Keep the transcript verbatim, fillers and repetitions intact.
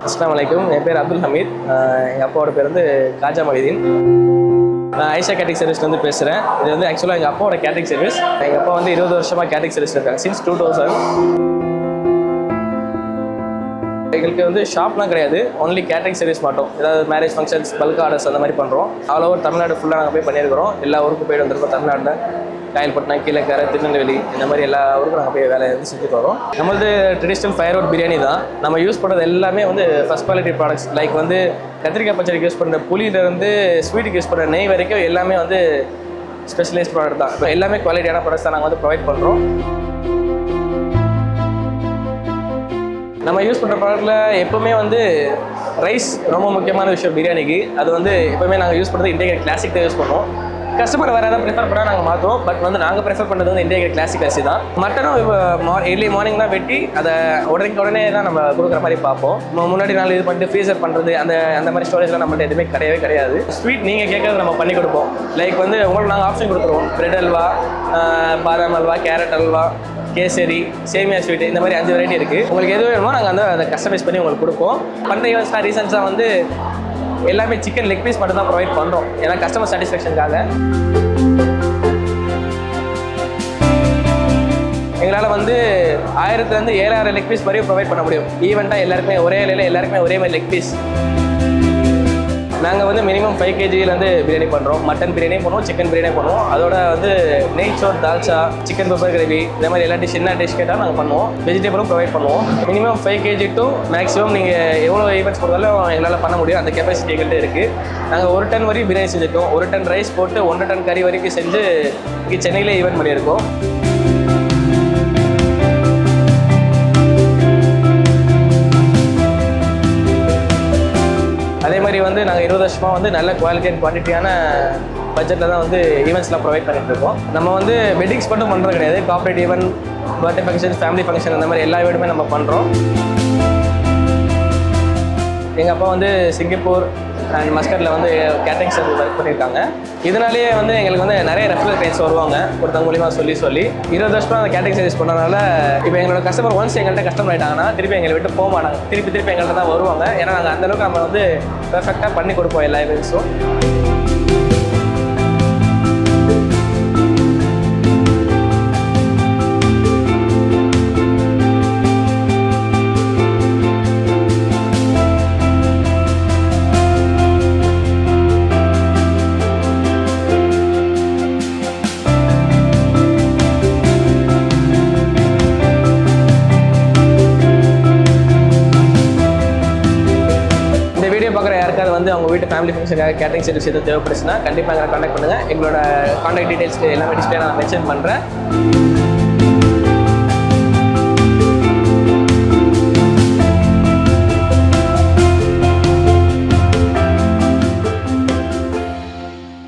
अस्सलाम वालेकुम என் பேர் அப்துல் ஹமீத் எங்கள் அப்பாவோட பேர் வந்து காஜா மொஹிதீன் நான் ஐஷா கேட்டரிங் சர்வீஸ்லேருந்து பேசுகிறேன் இது வந்து ஆக்சுவலாக எங்கள் அப்பாவோட கேட்டரிங் சர்வீஸ் எங்கள் அப்பா வந்து இருபது வருஷமாக கேட்டரிங் சர்வீஸ் இருக்காங்க சின்ஸ் டூ தௌசண்ட் எங்களுக்கு வந்து ஷாப்லாம் கிடையாது ஒன்லி கேட்டரிங் சர்வீஸ் மட்டும் ஏதாவது மேரேஜ் ஃபங்க்ஷன்ஸ் பல்க் ஆர்டர்ஸ் அந்த மாதிரி பண்ணுறோம் ஆல் ஓவர் தமிழ்நாடு ஃபுல்லாக நாங்கள் போய் பண்ணியிருக்கிறோம் எல்லா ஊருக்கும் போய்ட்டு வந்திருக்கோம் தமிழ்நாட்டில் காயல்பட்டினம் கீழக்கரை திருநெல்வேலி இந்த மாதிரி எல்லா ஊருக்கும் நாங்கள் போய் வேலையை வந்து செஞ்சுட்டு வரோம் நம்மளது ட்ரெடிஷ்னல் ஃபயர் வுட் பிரியாணி தான் நம்ம யூஸ் பண்ணுறது எல்லாமே வந்து ஃபஸ்ட் குவாலிட்டி ப்ராடக்ட்ஸ் லைக் வந்து கத்திரிக்காய் பச்சடிக்கு யூஸ் பண்ணுற புளியிலேருந்து ஸ்வீட்டுக்கு யூஸ் பண்ணுற நெய் வரைக்கும் எல்லாமே வந்து ஸ்பெஷலைஸ்ட் ப்ராடக்ட் தான் இப்போ எல்லாமே குவாலிட்டியான ப்ராடக்ட்ஸ் தான் நாங்கள் வந்து ப்ரொவைட் பண்ணுறோம் நம்ம யூஸ் பண்ணுற ப்ராடக்ட்டில் எப்போவுமே வந்து ரைஸ் ரொம்ப முக்கியமான விஷயம் பிரியாணிக்கு அது வந்து எப்போவுமே நாங்கள் யூஸ் பண்ணுறது இண்டியா கிளாசிக் தான் யூஸ் பண்ணுவோம் கஸ்டமர் வேறு ஏதாவது ப்ரிஃபர் பண்ணால் நாங்கள் மாற்றுவோம் பட் வந்து நாங்கள் ப்ரிஃபர் பண்ணுறது வந்து இண்டியா கிளாசிக் அரிசி தான் மட்டனும் இப்போ மா எர்லி மார்னிங் தான் வெட்டி அதை உடனே உடனே தான் நம்ம கொடுக்குற மாதிரி பார்ப்போம் முன்னாடி நாள் இது பண்ணிட்டு ஃப்ரீசர் பண்ணுறது அந்த அந்த மாதிரி ஸ்டோரேஜ்லாம் நம்மள்ட்ட எதுவுமே கிடையவே கிடையாது ஸ்வீட் நீங்கள் கேட்கறது நம்ம பண்ணி கொடுப்போம் லைக் வந்து உங்களுக்கு நாங்கள் ஆப்ஷன் கொடுத்துருவோம் பிரெட் அல்வா பாதாம் அல்வா கேரட் அல்வா கேசரி சேமியா ஸ்வீட் இந்த மாதிரி அஞ்சு வெரைட்டி இருக்குது உங்களுக்கு எது வேணுமோ நாங்கள் வந்து அதை கஸ்டமைஸ் பண்ணி உங்களுக்கு கொடுப்போம் பண்ணுற ஈவெண்ட்ஸ்லாம் ரீசன்ஸாக வந்து எல்லாமே சிக்கன் லெக் பீஸ் மட்டும் தான் ப்ரொவைட் பண்ணுறோம் ஏன்னா கஸ்டமர் சாட்டிஸ்ஃபேக்ஷனுக்காக எங்களால் வந்து ஆயிரத்துலேருந்து ஏழாயிரம் லெக் பீஸ் வரையும் ப்ரொவைட் பண்ண முடியும் ஈவெண்ட்டாக எல்லாருக்குமே ஒரே இலையில் எல்லாருக்குமே ஒரே மாதிரி லெக் பீஸ் நாங்கள் வந்து மினிமம் ஃபைவ் கேஜிலேருந்து பிரியாணி பண்ணுறோம் மட்டன் பிரியாணி பண்ணுவோம் சிக்கன் பிரியாணி பண்ணுவோம் அதோட வந்து நெய் சோர் தால்ச்சா சிக்கன் பெப்பர் கிரேவி இந்த மாதிரி எல்லா டிஷ் என்ன டிஷ் கேட்டால் நாங்கள் பண்ணுவோம் வெஜிடபிளும் ப்ரொவைட் பண்ணுவோம் minimum five KG to maximum நீங்கள் எவ்வளோ ஈவெண்ட்ஸ் கொடுத்தாலும் எங்களால் பண்ண முடியும் அந்த கெப்பாசிட்டி எங்கள்கிட்ட இருக்குது நாங்கள் ஒரு டன் வரையும் பிரியாணி செஞ்சுருக்கோம் ஒரு டன் ரைஸ் போட்டு ஒன்றரை டன் கறி வரைக்கும் செஞ்சு இங்கே சென்னையிலே ஈவெண்ட் பண்ணியிருக்கோம் அதே மாதிரி வந்து நாங்கள் இருபது வருஷமாக வந்து நல்ல குவாலிட்டி அண்ட் குவான்டிட்டியான பட்ஜெட்டில் தான் வந்து ஈவெண்ட்ஸ்லாம் ப்ரொவைட் பண்ணிட்டு இருக்கோம் நம்ம வந்து வெட்டிங்ஸ் மட்டும் பண்ணுறது கிடையாது corporate event birthday function family function அந்த மாதிரி எல்லா ஈவெண்ட்டுமே நம்ம பண்ணுறோம் எங்கள் அப்பா வந்து சிங்கப்பூர் அண்ட் மஸ்கட்டில் வந்து கேட்டரிங் சர்வீஸ் ஒர்க் பண்ணியிருக்காங்க இதனாலேயே வந்து எங்களுக்கு வந்து நிறைய ரெஃபரல் கிளைண்ட்ஸ் வருவாங்க ஒருத்தவங்க மூலியமாக சொல்லி சொல்லி இருபது வருஷமாக அந்த கேட்டரிங் சர்வீஸ் பண்ணனால இப்போ எங்களோட கஸ்டமர் ஒன்ஸ் எங்கள்கிட்ட கஸ்டமர் ஆகிட்டாங்கன்னா திருப்பி எங்களை விட்டு போக மாட்டாங்க திருப்பி திருப்பி எங்கள்கிட்ட தான் வருவாங்க ஏன்னா நாங்கள் அந்தளவுக்கு நம்ம வந்து பெர்ஃபெக்டாக பண்ணி கொடுப்போம் எல்லா ஈவெண்ட்ஸும் பார்க்குற யாருக்காவது வந்து அவங்க வீட்டு ஃபேமிலி ஃபங்க்ஷனுக்காக கேட்டரிங் சர்வீஸ் எதுவும் தேவைப்படுச்சுன்னா கண்டிப்பாக எங்களை கான்டாக்ட் பண்ணுங்கள் எங்களோட கான்டாக்ட் டீடைல்ஸ்க்கு எல்லாமே டிஸ்பிளே நான் மென்ஷன் பண்ணுறேன்